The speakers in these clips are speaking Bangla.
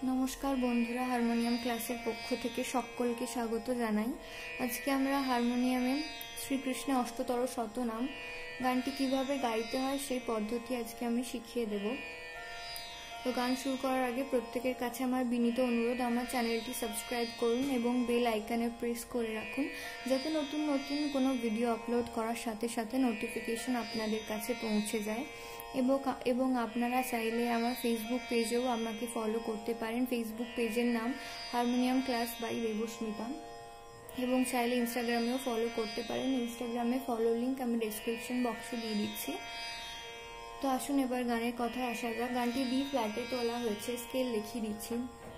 नमस्कार बंधुरा हारमोनियम क्लासेर पक्ष थेके सकलके स्वागत जानाई। आजके आमरा हारमोनियमे श्रीकृष्ण अष्टतर शतनाम गानटी किभाबे गाइते हय सेई पद्धति आजके आमि शिखिये देब। तो गान शुरू करार आगे प्रत्येकेर काछे आमार बिनीत अनुरोध आमार चैनलटी सबस्क्राइब करुन एबं बेल आइकने प्रेस करे राखुन जाते नतुन नतुन कोनो भिडियो आपलोड करार साथे साथे नोटिफिकेशन आपनादेर काछे पौঁছে যায়। एबं आपनारा चाइले आमार फेसबुक पेजेও आमाके फलो करते पारेन। फेसबुक पेजेर नाम हारमोनियम क्लास बाई देबस्मिता एबं चाइले इन्स्टाग्रामेও फलो करते पारेन। इन्स्टाग्रामे फलो लिंक आमि डेसक्रिप्शन बक्से दिए दिচ্ছি। तो आसुन एबार गानेर कथाय आसा जाक। गानटी बी फ्लैटे তোলা হয়েছে, स्केल लिखिए दिচ্ছি।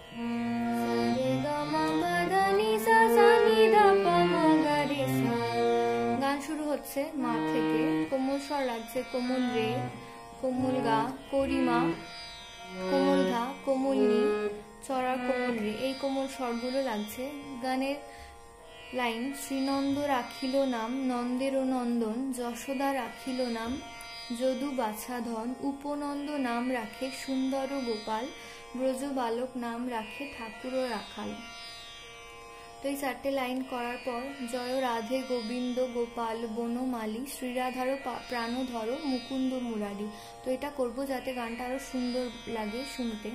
गान शुरू होच्छे मा थेके, कोमल स्वर लागছে कोमल रे, कोमल गा, करिमा, कोमल धा, कोमल नी, चড়া कोमल रे, এই কোমল স্বরগুলো লাগছে। গানের লাইন শ্রীনন্দ রাখিল নাম, নন্দেরও নন্দন, যশোদা রাখিল নাম, যদু বাছাধন, উপনন্দ নাম রাখে সুন্দর গোপাল, ব্রজ বালক নাম রাখে ঠাকুর রাখাল। तो ये चारटे लाइन करार पर जय राधे गोविंद गोपाल बनमाली श्रीराधार प्राणधर मुकुंद मुरारी। तो ये करबो जाते गानटा आरो सुंदर लागे शुनते।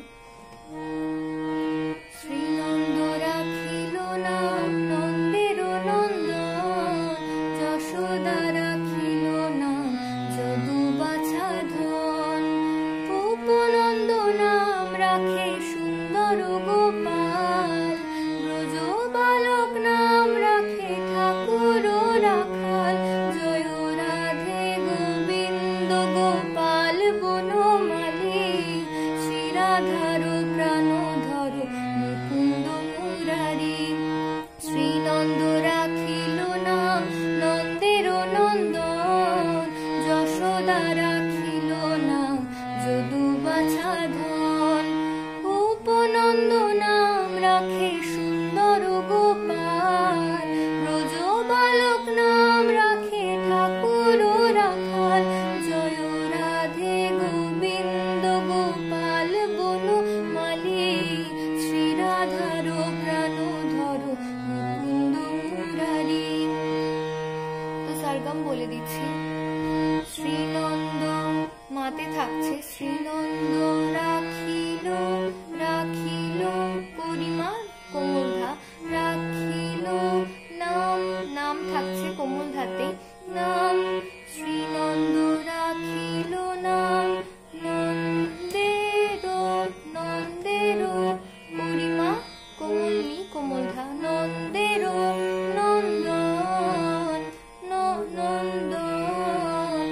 श्रीनंद राखिल नाम नंदेरो नंदन, यशोदा राखिल नाम यदु बाछाधन, उपनंद नाम राखे सुंदर गोपाल, ब्रज बालक नाम राखे ठाकुर राखाल, जय राधे गोविंद गोपाल बनमाली श्रीराधार प्राणधर मुकुंद मुरारी। श्रीनंद राखिल नाम नंदेरो नंदन, यशोदा राखिल नाम यदु बाछाधन, उपनंद नाम राखे सुंदर गोपाल, ब्रज बालक नाम राखे ठाकुर राखाल, जय राधे गोविंद गोपाल बनमाली श्रीराधार प्राणधर मुकुंद मुरारी। तो सरगम बोले दिচ্ছি। श्रीनंद माते থাকছে শ্রীনন্দ রাখিল রাখিল করিমা কোমল ধা, রাখিল নাম নাম থাকছে কোমল ধাতে নাম, শ্রীনন্দ রাখিল নাম নন্দেরো নন্দেরো করিমা কোমল নি কোমল ধা, নন্দেরো নন্দন নন্দন,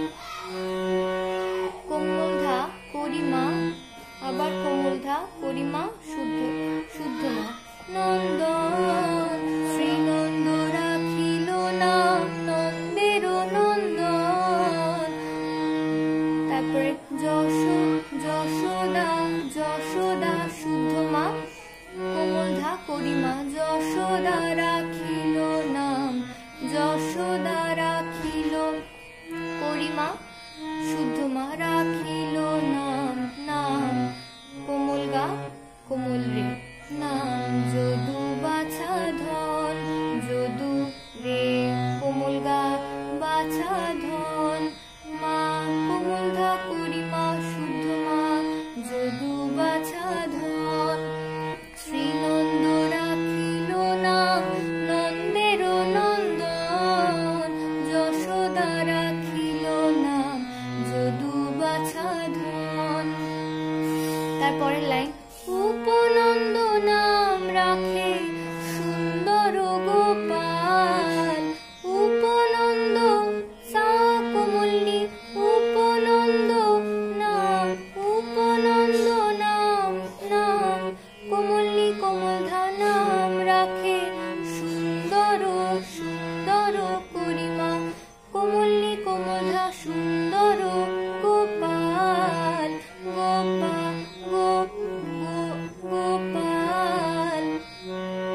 কোমল ধা করিমা আবার কোমল ধা করিমা শুদ্ধ শুদ্ধ মা নন্দন। শ্রীনন্দ রাখিল নাম নন্দেরো নন্দন। তারপরে যশোদা যশোদা শুদ্ধ মা কোমল ধা করিমা, যশোদা রাখিল নাম যশোদা রাখিল করিমা শুদ্ধ মা, রাখিল নাম নাম কোমল গা কোমল রে নাম, যদু বাছাধন যদু রে কোমল গা বাছাধন, মা কোমল ধা করিমা শুদ্ধ মা যদু বাছাধন। শ্রীনন্দ রাখিল নাম নন্দেরো নন্দন, যশোদা রাখিল নাম যদু বাছাধন। তারপরের লাইন উপনন্দ নাম রাখে সুন্দর গোপাল, উপনন্দ সা কোমলনি উপনন্দ নাম, উপনন্দ নাম নাম কোমলনি কোমল ধা নাম রাখে সুন্দর সুন্দর করিমা, কোমলনি কোমল ধা সুন্দর গোপাল গোপাল গোপাল।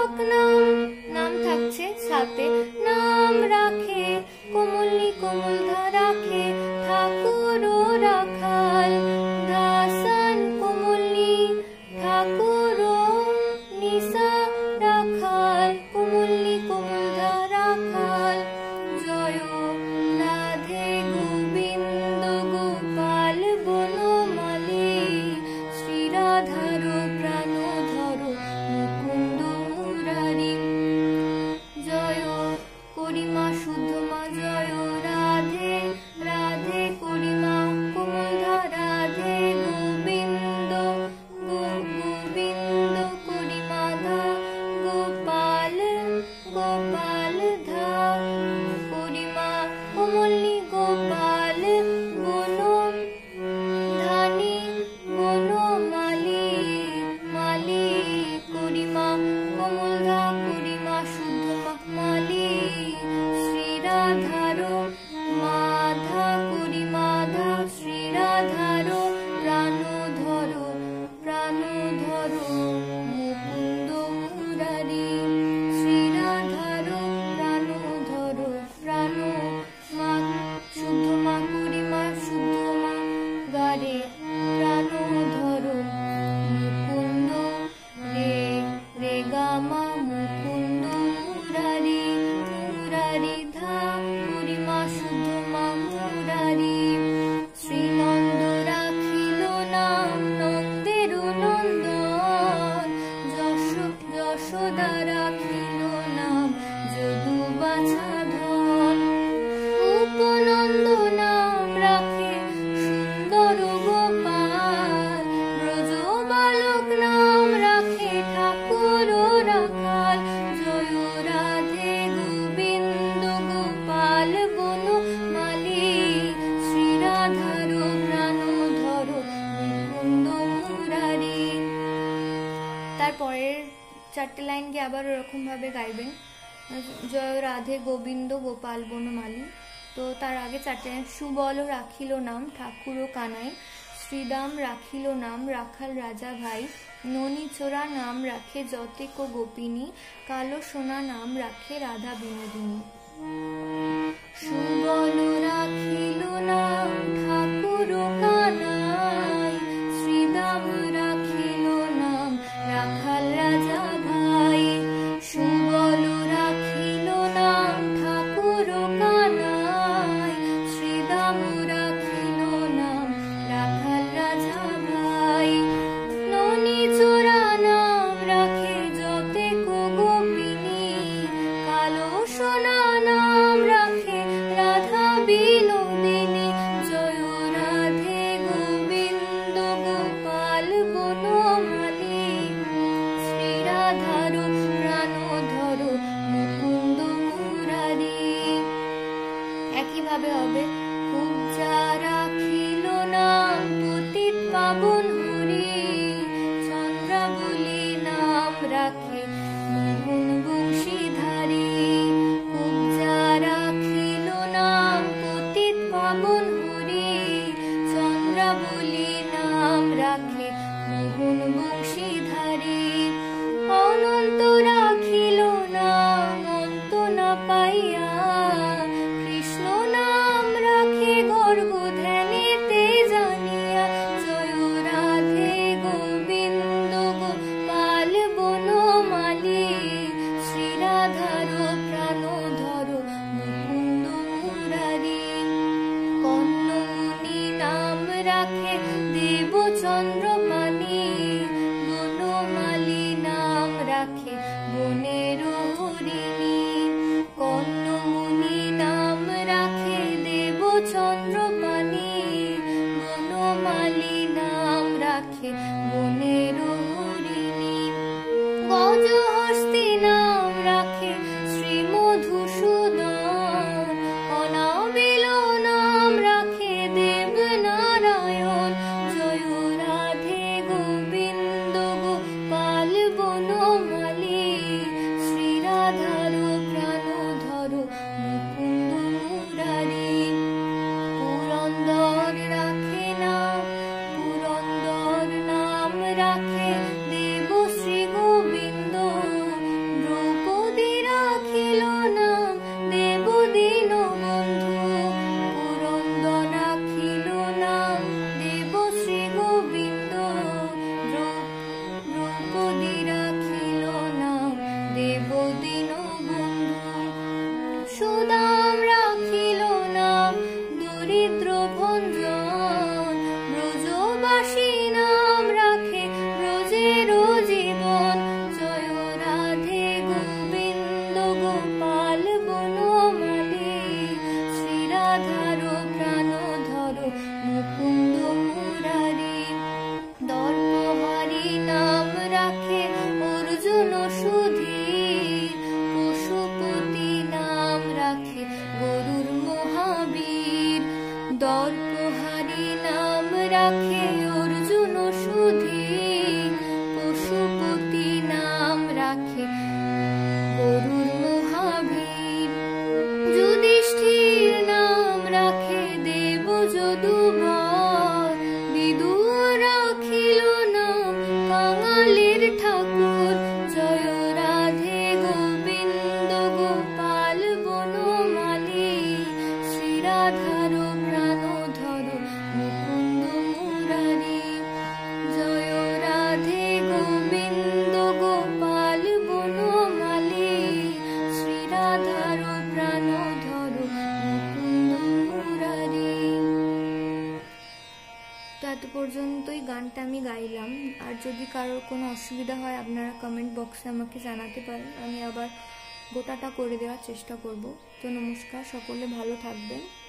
বালক নাম, নাম থাকছে সাথে, নাম রাখে কোমলি কোমলধা রাখে ঠাকুর রাখাল, দাসান কোমলি ঠাকুর নিশা রাখাল কোমলি কোমলধা রাখাল। জয় রাধে গোবিন্দ গোপাল বনমালী, শ্রীরাধার প্রাণধর মুকুন্দ মুরারি। জয় করিমা শুদ্ধমা জয় রাধে রাধে করিমা কোমলধা রাধে গোবিন্দ গোবিন্দ করিমা ধা গোপাল গোপাল ধা করিমা কোমলি গোপাল বন ধানী বনমালী মালী করিমা কোমলধা করিমা শুদ্ধমা মালী, শ্রীরাধার মাধা করিমাধা শ্রীরাধার প্রাণধর প্রাণধর মুকুন্দ মুরারি, শ্রীরাধার প্রাণধর প্রাণ মা শুদ্ধমা করিমা শুদ্ধমা গারে প্রাণধর মুকুন্দ রে রে গামা মুকুন্দ মুরারি মুরারি ধা করিমা শুদ্ধমা মুরারি। শ্রীনন্দ রাখিল নাম নন্দের নন্দন, যশোদা রাখিল নাম যদু বাছা ধন, উপনন্দ নাম রাখে সুন্দর গোপাল, ব্রজ বালক নাম রাখে ঠাকুর রাখাল। জয় রাধে গোবিন্দ গোপাল বনমালী, শ্রীরাধার প্রাণধর মুকুন্দ মুরারি। তারপরের চারটে লাইনকে আবার ওরকম ভাবে গাইবেন, জয় রাধে গোবিন্দ গোপাল বনমালী। তো তার আগে চারটে লাইন, সুবল রাখিল নাম ঠাকুর কানাই, শ্রীদাম রাখিল নাম রাখাল রাজা ভাই, ননীচোরা নাম রাখে যতেক গোপিনী, কালো সোনা নাম রাখে রাধা বিনোদিনী। সুবল রাখিল নাম ঠাকুর কানাই, শ্রীদাম রাখিল নাম রাখাল রাজা ভাই, সুবল রাখিল নাম ঠাকুর কানাই, শ্রীদাম রাখিল নাম রাখাল রাজা ভাই, ননীচোরা নাম রাখে যতেক গোপিনী, কালো সোনা নাম রাখে রাধা বিনোদিনী। জয় রাধে গোবিন্দ গোপাল বনমালী, শ্রীরাধার প্রাণধর মুকুন্দ মুরারি। একইভাবে হবে, পূজা রাখিল নাম পতিত পাবন হরি, চন্দ্রাবলী নাম রাখে মোহন বংশীধারী, পূজা রাখিল নাম পতিত পাবন হরি, চন্দ্রাবলী নাম রাখে মোহন বংশীধারী, অনন্ত রাখিল নাম অন্ত না পাইয়া, কৃষ্ণ নাম রাখে গর্গ ধ্যানেতে জানিয়া। জয় রাধে গোবিন্দ গোপাল বনমালী, শ্রীরাধার প্রাণধর মুকুন্দ মুরারি, কর্ণমুনি নাম রাখে দেব চন্দ্রপাণি, বনমালী নাম রাখে বনের হরিণী, কর্ণমুনি নাম রাখে দেব চন্দ্রপাণি, বনমালী নাম রাখে বনের হরিণী, গজহস্তি নাম রাখে শ্রী মধুসূদন, অনাবিল নাম রাখে দেব নারায়ণ। জয় রাধে গোবিন্দ গোপাল বনমালী, শ্রীরাধার দেব দীন বন্ধু। সুদাম রাখিল নাম দরিদ্র ভঞ্জন, ব্রজবাসী নাম রাখে ব্রজের জীবন। জয় রাধে গোবিন্দ গোপাল বনমালী, শ্রীরাধার প্রাণ ধর মুকুন্দ মুরারি। দর্পহারি নাম রাখে অর্জুন সুধীর, পশুপতি নাম রাখে গরুর মহাবীর। দর্পহারি নাম রাখে অর্জুন সুধীর, পশুপতি নাম রাখে গরুর মহাবীর। যুধিষ্ঠির নাম রাখে দেব যদুবর, বিদুর রাখিল নাম কাঙালের ঠাকুর। জয় রাধে গোবিন্দ গোপাল বনমালী, শ্রীরাধার প্রাণ ধর মুকুন্দ মুরারি। জয় রাধে গোবিন্দ গোপাল বনমালী, শ্রীরাধার প্রাণ ধর মুকুন্দ মুরারি। তো এত পর্যন্তই গানটা আমি গাইলাম। আর যদি কারোর কোনো অসুবিধা হয় আপনারা কমেন্ট বক্সে আমাকে জানাতে পারেন, আমি আবার গোটাটা করে দেওয়ার চেষ্টা করব। তো নমস্কার, সকলে ভালো থাকবেন।